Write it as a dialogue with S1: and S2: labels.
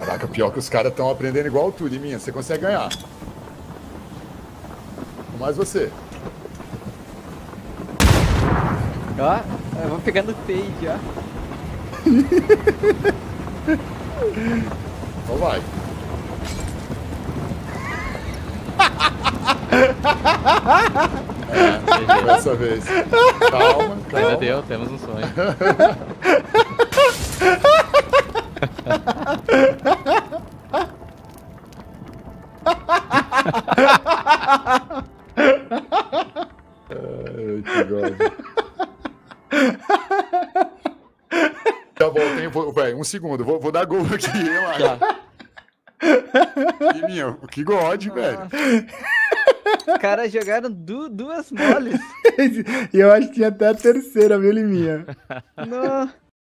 S1: Caraca, pior que os caras estão aprendendo igual tu, Liminha. Você consegue ganhar. Mais você.
S2: Ó, eu vou pegar no fade, ó.
S1: Então vai. Dessa vez. Calma, calma.
S3: Ainda deu, temos um sonho.
S1: Ai, que God. Já volto, hein? Véi, um segundo. Vou dar gol aqui, relaxa. Liminha, que God, velho.
S2: Os caras jogaram duas moles.
S4: E eu acho que tinha até a terceira, viu, Liminha?
S2: Não.